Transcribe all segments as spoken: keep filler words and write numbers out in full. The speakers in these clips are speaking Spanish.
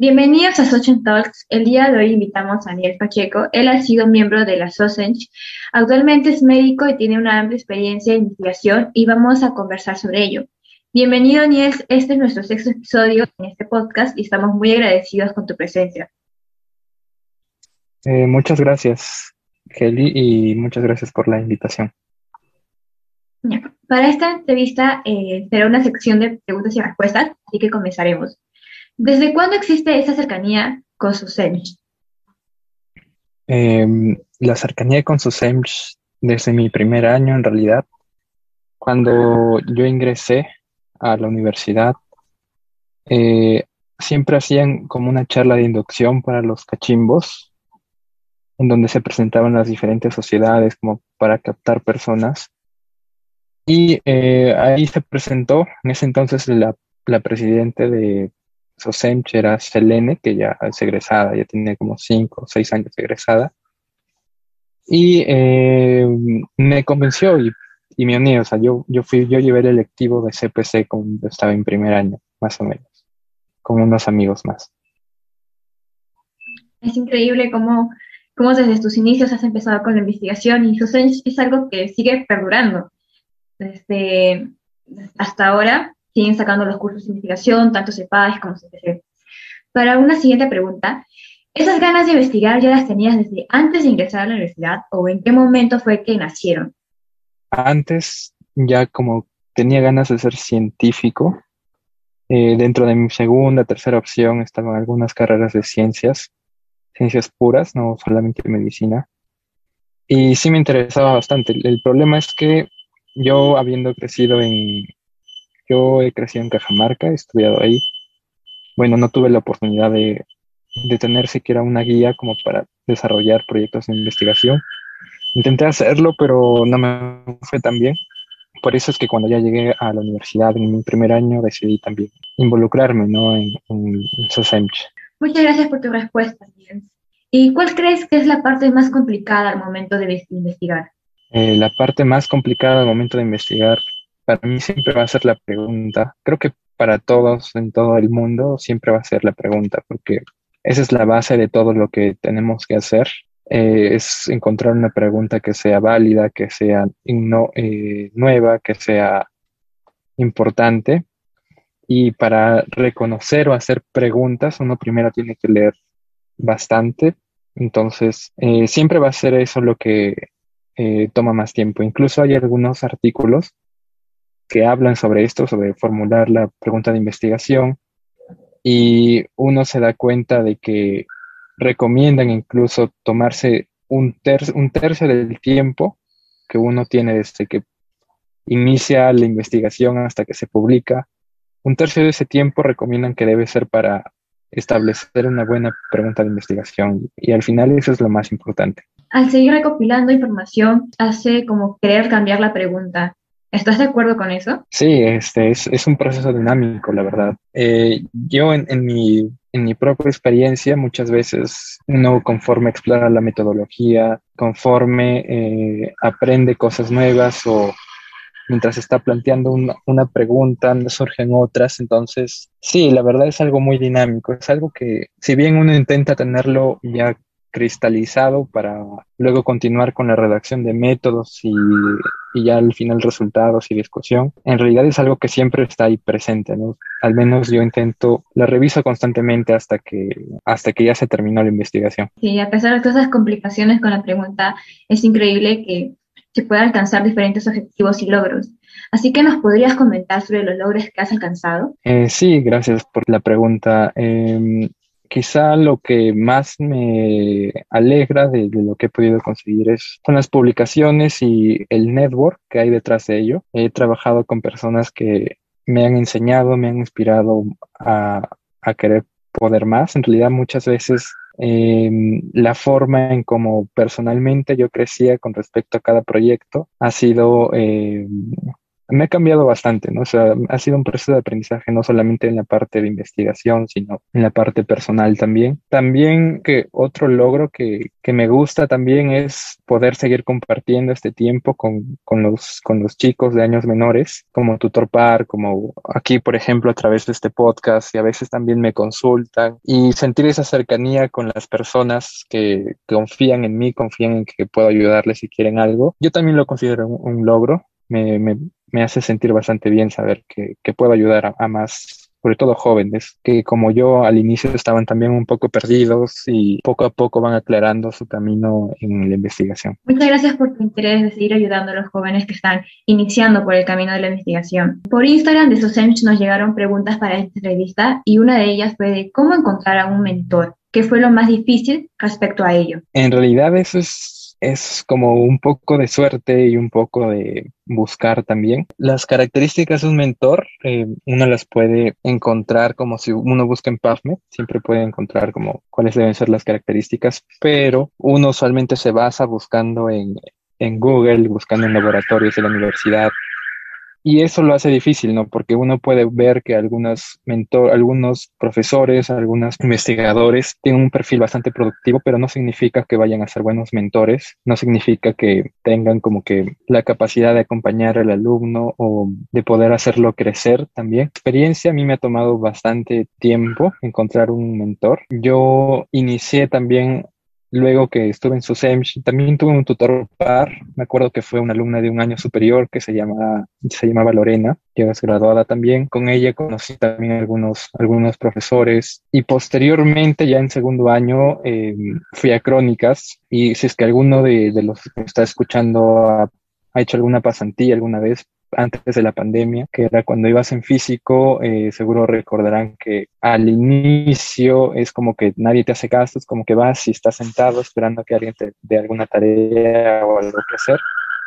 Bienvenidos a Sochen Talks. El día de hoy invitamos a Daniel Pacheco. Él ha sido miembro de la SOCENCH. Actualmente es médico y tiene una amplia experiencia en investigación y vamos a conversar sobre ello. Bienvenido, Niels. Este es nuestro sexto episodio en este podcast y estamos muy agradecidos con tu presencia. Eh, muchas gracias, Kelly, y muchas gracias por la invitación. Ya. Para esta entrevista eh, será una sección de preguntas y respuestas, así que comenzaremos. ¿Desde cuándo existe esa cercanía con SOCENCH? Eh, la cercanía con SOCENCH desde mi primer año, en realidad, cuando yo ingresé a la universidad, eh, siempre hacían como una charla de inducción para los cachimbos, en donde se presentaban las diferentes sociedades como para captar personas. Y eh, ahí se presentó, en ese entonces la, la presidenta de SOCENCH era Selene, que ya es egresada, ya tiene como cinco o seis años de egresada. Y eh, me convenció y, y me uní. O sea, yo, yo fui, yo llevé el electivo de C P C cuando estaba en primer año, más o menos, con unos amigos más. Es increíble cómo, cómo desde tus inicios has empezado con la investigación y SOCENCH es algo que sigue perdurando. Desde, hasta ahora siguen sacando los cursos de investigación, tanto CEPAS como C P C. Para una siguiente pregunta, ¿esas ganas de investigar ya las tenías desde antes de ingresar a la universidad o en qué momento fue que nacieron? Antes, ya como tenía ganas de ser científico, eh, dentro de mi segunda, tercera opción estaban algunas carreras de ciencias, ciencias puras, no solamente medicina. Y sí me interesaba bastante. El, el problema es que yo, habiendo crecido en, yo he crecido en Cajamarca, he estudiado ahí. Bueno, no tuve la oportunidad de, de tener siquiera una guía como para desarrollar proyectos de investigación. Intenté hacerlo, pero no me fue tan bien. Por eso es que cuando ya llegué a la universidad en mi primer año decidí también involucrarme, ¿no? en, en SOCENCH. Muchas gracias por tu respuesta, Jens. ¿Y cuál crees que es la parte más complicada al momento de investigar? Eh, la parte más complicada al momento de investigar para mí siempre va a ser la pregunta. Creo que para todos en todo el mundo siempre va a ser la pregunta, porque esa es la base de todo lo que tenemos que hacer. Eh, es encontrar una pregunta que sea válida, que sea inno- eh, nueva, que sea importante. Y para reconocer o hacer preguntas, uno primero tiene que leer bastante. Entonces, eh, siempre va a ser eso lo que eh, toma más tiempo. Incluso hay algunos artículos que hablan sobre esto, sobre formular la pregunta de investigación, y uno se da cuenta de que recomiendan incluso tomarse un, ter- un tercio del tiempo que uno tiene desde que inicia la investigación hasta que se publica. Un tercio de ese tiempo recomiendan que debe ser para establecer una buena pregunta de investigación, y al final eso es lo más importante. Al seguir recopilando información, hace como querer cambiar la pregunta. ¿Estás de acuerdo con eso? Sí, este es, es un proceso dinámico, la verdad. Eh, yo en, en mi, en mi propia experiencia, muchas veces uno conforme explora la metodología, conforme eh, aprende cosas nuevas o mientras está planteando una, una pregunta, surgen otras. Entonces, sí, la verdad es algo muy dinámico. Es algo que, si bien uno intenta tenerlo ya cristalizado para luego continuar con la redacción de métodos y, y ya al final resultados y discusión, en realidad es algo que siempre está ahí presente, ¿no? Al menos yo intento, la reviso constantemente hasta que, hasta que ya se terminó la investigación. Sí, a pesar de todas esas complicaciones con la pregunta, es increíble que se puedan alcanzar diferentes objetivos y logros. Así que nos podrías comentar sobre los logros que has alcanzado. Eh, sí, gracias por la pregunta. Em, quizá lo que más me alegra de, de lo que he podido conseguir es, son las publicaciones y el network que hay detrás de ello. He trabajado con personas que me han enseñado, me han inspirado a, a querer poder más. En realidad, muchas veces em, la forma en cómo personalmente yo crecía con respecto a cada proyecto ha sido... em, me ha cambiado bastante, ¿no? O sea, ha sido un proceso de aprendizaje no solamente en la parte de investigación, sino en la parte personal también. También que otro logro que, que me gusta también es poder seguir compartiendo este tiempo con, con los, con los chicos de años menores, como tutor par, como aquí, por ejemplo, a través de este podcast, y a veces también me consultan, y sentir esa cercanía con las personas que confían en mí, confían en que puedo ayudarles si quieren algo. Yo también lo considero un, un logro. Me, me, me hace sentir bastante bien saber que, que puedo ayudar a, a más, sobre todo jóvenes, que como yo al inicio estaban también un poco perdidos y poco a poco van aclarando su camino en la investigación. Muchas gracias por tu interés de seguir ayudando a los jóvenes que están iniciando por el camino de la investigación. Por Instagram de SOSEMS nos llegaron preguntas para esta entrevista y una de ellas fue de cómo encontrar a un mentor. ¿Qué fue lo más difícil respecto a ello? En realidad eso es Es como un poco de suerte y un poco de buscar también. Las características de un mentor, eh, uno las puede encontrar como si uno busca en PubMed, siempre puede encontrar como cuáles deben ser las características, pero uno usualmente se basa buscando en, en Google, buscando en laboratorios de la universidad. Y eso lo hace difícil, ¿no? Porque uno puede ver que algunos mentor, algunos profesores, algunos investigadores tienen un perfil bastante productivo, pero no significa que vayan a ser buenos mentores, no significa que tengan como que la capacidad de acompañar al alumno o de poder hacerlo crecer también. Experiencia a mí me ha tomado bastante tiempo encontrar un mentor. Yo inicié también. Luego que estuve en SUSEMS, también tuve un tutor par. Me acuerdo que fue una alumna de un año superior que se llamaba, se llamaba Lorena, que es graduada también. Con ella conocí también algunos, algunos profesores. Y posteriormente, ya en segundo año, eh, fui a Crónicas. Y si es que alguno de, de los que está escuchando ha, ha hecho alguna pasantía alguna vez, antes de la pandemia, que era cuando ibas en físico, eh, seguro recordarán que al inicio es como que nadie te hace caso, es como que vas y estás sentado esperando a que alguien te dé alguna tarea o algo que hacer.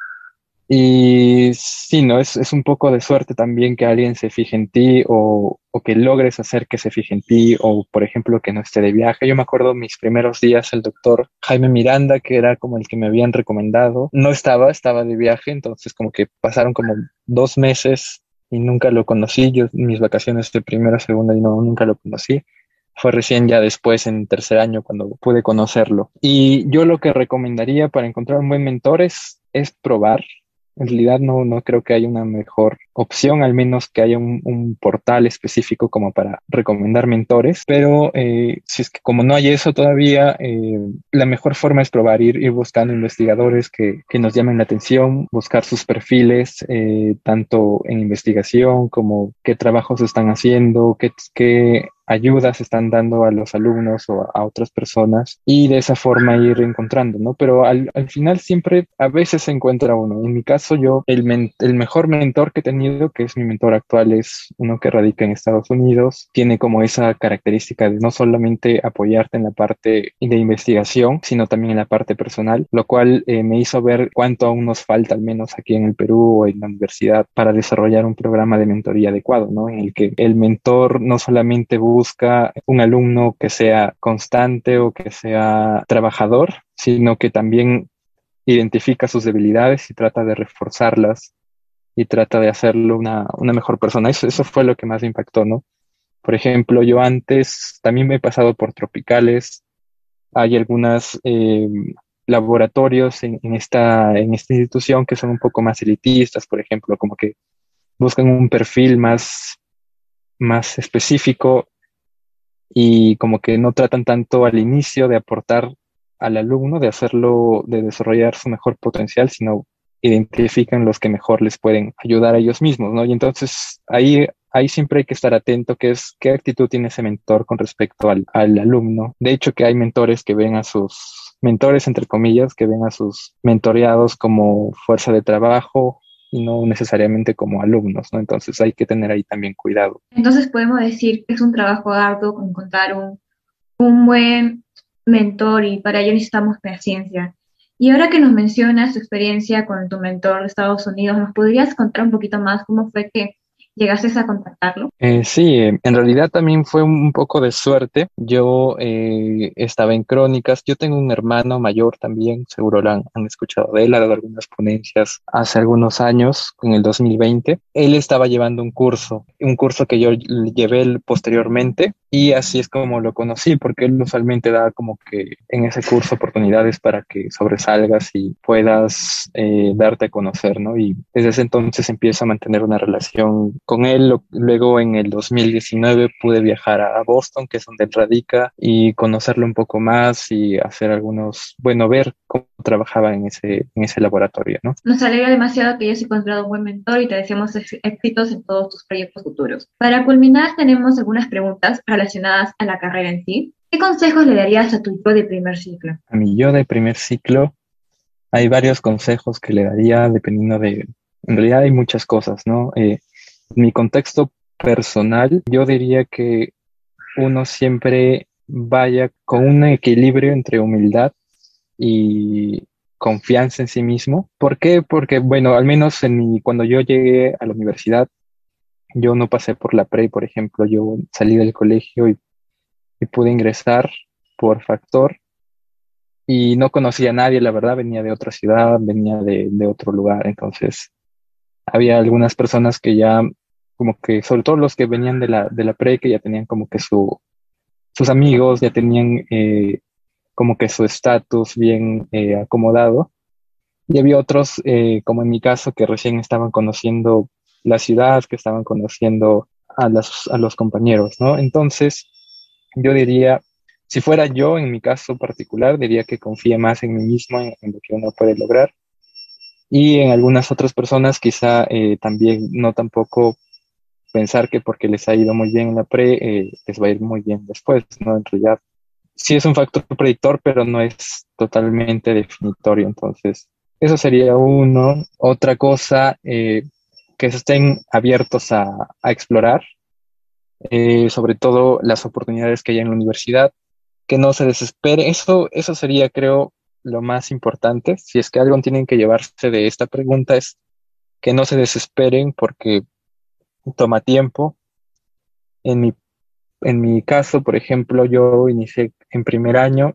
Y sí, ¿no? Es, es un poco de suerte también que alguien se fije en ti o, o que logres hacer que se fije en ti o, por ejemplo, que no esté de viaje. Yo me acuerdo mis primeros días, el doctor Jaime Miranda, que era como el que me habían recomendado, no estaba, estaba de viaje, entonces como que pasaron como dos meses y nunca lo conocí. Yo mis vacaciones de primera, segunda y no, nunca lo conocí. Fue recién ya después, en tercer año, cuando pude conocerlo. Y yo lo que recomendaría para encontrar un buen mentor es, es probar. En realidad no, no creo que haya una mejor opción, al menos que haya un, un portal específico como para recomendar mentores, pero eh, si es que como no hay eso todavía, eh, la mejor forma es probar, ir, ir buscando investigadores que, que nos llamen la atención, buscar sus perfiles, eh, tanto en investigación como qué trabajos están haciendo, qué, qué ayudas están dando a los alumnos o a, a otras personas y de esa forma ir encontrando, ¿no? Pero al, al final siempre a veces se encuentra uno. En mi caso yo, el, men el mejor mentor que he tenido, que es mi mentor actual, es uno que radica en Estados Unidos. Tiene como esa característica de no solamente apoyarte en la parte de investigación, sino también en la parte personal, lo cual eh, me hizo ver cuánto aún nos falta, al menos aquí en el Perú o en la universidad, para desarrollar un programa de mentoría adecuado, ¿no? En el que el mentor no solamente busca busca un alumno que sea constante o que sea trabajador, sino que también identifica sus debilidades y trata de reforzarlas y trata de hacerlo una, una mejor persona. Eso, eso fue lo que más me impactó, ¿no? Por ejemplo, yo antes también me he pasado por tropicales. Hay algunos eh, laboratorios en, en, esta, en esta institución que son un poco más elitistas, por ejemplo, como que buscan un perfil más, más específico y como que no tratan tanto al inicio de aportar al alumno, de hacerlo, de desarrollar su mejor potencial, sino identifican los que mejor les pueden ayudar a ellos mismos, ¿no? Y entonces ahí, ahí siempre hay que estar atento, que es qué actitud tiene ese mentor con respecto al, al alumno. De hecho, que hay mentores que ven a sus mentores, entre comillas, que ven a sus mentoreados como fuerza de trabajo y no necesariamente como alumnos, ¿no? Entonces hay que tener ahí también cuidado. Entonces podemos decir que es un trabajo arduo encontrar un, un buen mentor y para ello necesitamos paciencia. Y ahora que nos mencionas tu experiencia con tu mentor de Estados Unidos, ¿nos podrías contar un poquito más cómo fue que ¿Llegaste a contactarlo? Eh, sí, eh, en realidad también fue un poco de suerte. Yo eh, estaba en Crónicas. Yo tengo un hermano mayor también, seguro lo han, han escuchado de él, ha dado algunas ponencias hace algunos años, en el dos mil veinte. Él estaba llevando un curso, un curso que yo llevé posteriormente y así es como lo conocí, porque él usualmente da como que en ese curso oportunidades para que sobresalgas y puedas eh, darte a conocer, ¿no? Y desde ese entonces empiezo a mantener una relación con él. Lo- Luego en el dos mil diecinueve pude viajar a Boston, que es donde él radica, y conocerlo un poco más y hacer algunos, bueno, ver cómo trabajaba en ese, en ese laboratorio, ¿no? Nos alegra demasiado que hayas encontrado un buen mentor y te deseamos ex- éxitos en todos tus proyectos futuros. Para culminar, tenemos algunas preguntas relacionadas a la carrera en sí. ¿Qué consejos le darías a tu yo de primer ciclo? A mi yo de primer ciclo, hay varios consejos que le daría dependiendo de, en realidad hay muchas cosas, ¿no? Eh, en mi contexto personal, yo diría que uno siempre vaya con un equilibrio entre humildad y confianza en sí mismo. ¿Por qué? Porque, bueno, al menos en mi, cuando yo llegué a la universidad, yo no pasé por la pre, por ejemplo, yo salí del colegio y, y pude ingresar por factor y no conocía a nadie, la verdad, venía de otra ciudad, venía de, de otro lugar, entonces había algunas personas que ya, como que, sobre todo los que venían de la, de la pre, que ya tenían como que su, sus amigos, ya tenían eh, como que su estatus bien eh, acomodado. Y había otros, eh, como en mi caso, que recién estaban conociendo la ciudad, que estaban conociendo a, las, a los compañeros, ¿no? Entonces, yo diría, si fuera yo, en mi caso particular, diría que confíe más en mí mismo, en, en lo que uno puede lograr. Y en algunas otras personas, quizá eh, también no tampoco pensar que porque les ha ido muy bien en la pre, eh, les va a ir muy bien después, ¿no? En realidad, sí es un factor predictor, pero no es totalmente definitorio. Entonces, eso sería uno. Otra cosa, eh, que estén abiertos a, a explorar, eh, sobre todo las oportunidades que hay en la universidad, que no se desespere. Eso, eso sería, creo, lo más importante. Si es que algo tienen que llevarse de esta pregunta es que no se desesperen porque toma tiempo. En mi, en mi caso, por ejemplo, yo inicié en primer año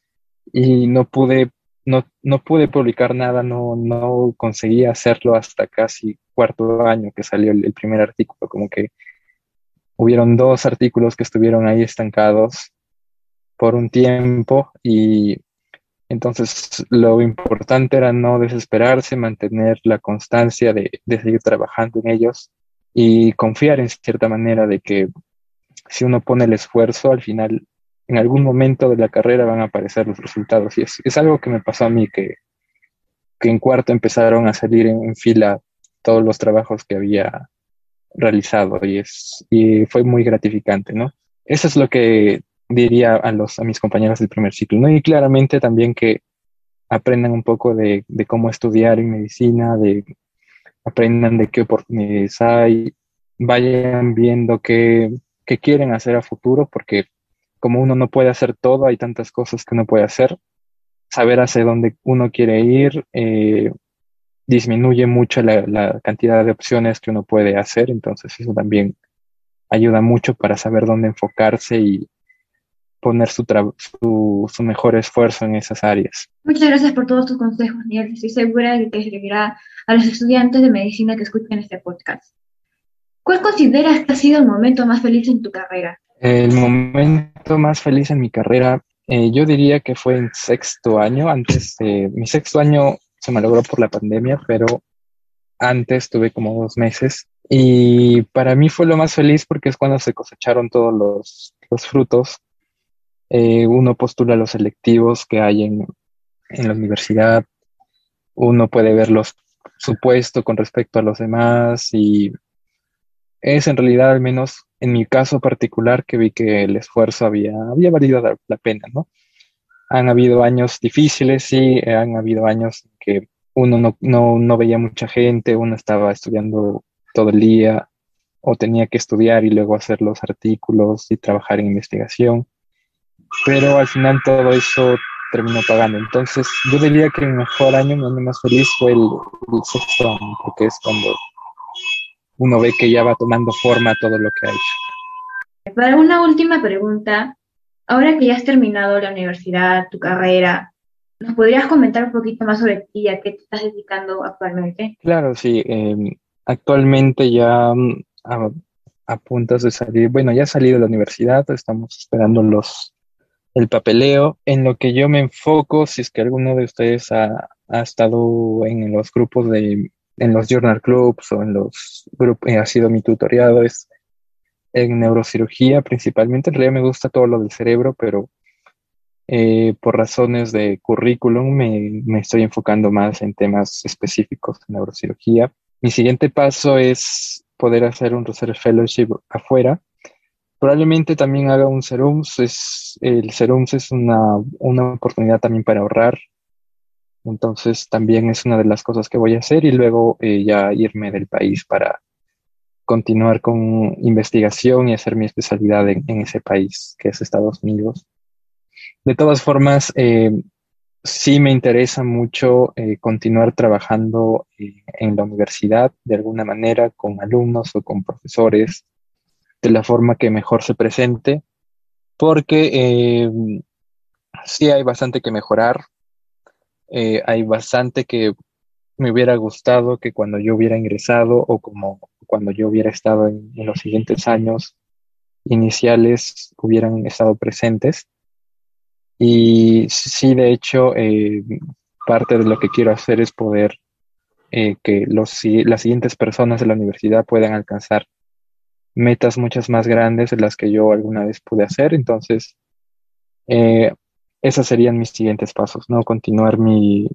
y no pude, no, no pude publicar nada, no, no conseguí hacerlo hasta casi cuarto año que salió el, el primer artículo, como que hubieron dos artículos que estuvieron ahí estancados por un tiempo y entonces lo importante era no desesperarse, mantener la constancia de, de seguir trabajando en ellos y confiar en cierta manera de que si uno pone el esfuerzo, al final, en algún momento de la carrera van a aparecer los resultados. Y es, es algo que me pasó a mí, que, que en cuarto empezaron a salir en, en fila todos los trabajos que había realizado y, es, y fue muy gratificante, ¿no? Eso es lo que diría a, los, a mis compañeros del primer ciclo, ¿no? Y claramente también que aprendan un poco de, de cómo estudiar en medicina, de aprendan de qué oportunidades hay, vayan viendo qué, qué quieren hacer a futuro, porque como uno no puede hacer todo, hay tantas cosas que uno puede hacer. Saber hacia dónde uno quiere ir eh, disminuye mucho la, la cantidad de opciones que uno puede hacer, entonces eso también ayuda mucho para saber dónde enfocarse y poner su, tra- su, su mejor esfuerzo en esas áreas. Muchas gracias por todos tus consejos, Miguel. Estoy segura de que servirá a los estudiantes de medicina que escuchen este podcast. ¿Cuál consideras que ha sido el momento más feliz en tu carrera? El momento más feliz en mi carrera, eh, yo diría que fue en sexto año. Antes, eh, mi sexto año se me logró por la pandemia, pero antes tuve como dos meses. Y para mí fue lo más feliz porque es cuando se cosecharon todos los, los frutos. Eh, uno postula los selectivos que hay en, en la universidad, uno puede ver los, su puesto con respecto a los demás y es en realidad, al menos en mi caso particular, que vi que el esfuerzo había, había valido la, la pena, ¿no? Han habido años difíciles, sí, eh, han habido años en que uno no, no, no veía mucha gente, uno estaba estudiando todo el día o tenía que estudiar y luego hacer los artículos y trabajar en investigación, pero al final todo eso terminó pagando. Entonces, yo diría que mi mejor año, mi año más feliz fue el, el sexto año, porque es cuando uno ve que ya va tomando forma todo lo que ha hecho. Para una última pregunta, ahora que ya has terminado la universidad, tu carrera, ¿nos podrías comentar un poquito más sobre ti y a qué te estás dedicando actualmente? Claro, sí, eh, actualmente ya mm, a, a puntos de salir, bueno, ya salí de la universidad, estamos esperando los, el papeleo. En lo que yo me enfoco, si es que alguno de ustedes ha, ha estado en los grupos de, en los journal clubs o en los grupos, ha sido mi tutoriado, es en neurocirugía principalmente. En realidad me gusta todo lo del cerebro, pero eh, por razones de currículum me, me estoy enfocando más en temas específicos de neurocirugía. Mi siguiente paso es poder hacer un Research Fellowship afuera. Probablemente también haga un Serums. Es, el Serums es una, una oportunidad también para ahorrar. Entonces también es una de las cosas que voy a hacer y luego eh, ya irme del país para continuar con investigación y hacer mi especialidad en, en ese país, que es Estados Unidos. De todas formas, eh, sí me interesa mucho eh, continuar trabajando eh, en la universidad de alguna manera con alumnos o con profesores de la forma que mejor se presente, porque eh, sí hay bastante que mejorar, eh, hay bastante que me hubiera gustado que cuando yo hubiera ingresado o como cuando yo hubiera estado en, en los siguientes años iniciales hubieran estado presentes. Y sí, de hecho, eh, parte de lo que quiero hacer es poder eh, que los, si- las siguientes personas de la universidad puedan alcanzar metas muchas más grandes de las que yo alguna vez pude hacer. Entonces, eh, esos serían mis siguientes pasos, ¿no? Continuar mi,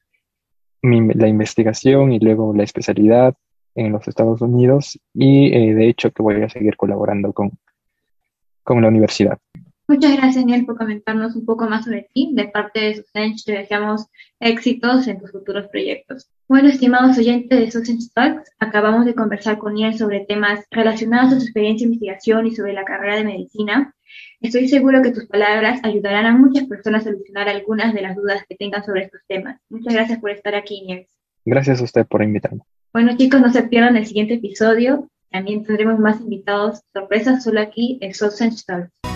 mi- la investigación y luego la especialidad en los Estados Unidos y eh, de hecho que voy a seguir colaborando con, con la universidad. Muchas gracias, Niel, por comentarnos un poco más sobre ti. De parte de Susench, te deseamos éxitos en tus futuros proyectos. Bueno, estimados oyentes de Susench Talks, acabamos de conversar con Niel sobre temas relacionados a su experiencia de investigación y sobre la carrera de medicina. Estoy seguro que tus palabras ayudarán a muchas personas a solucionar algunas de las dudas que tengan sobre estos temas. Muchas gracias por estar aquí, Niel. Gracias a usted por invitarme. Bueno, chicos, no se pierdan el siguiente episodio. También tendremos más invitados sorpresas solo aquí en Susench Talks.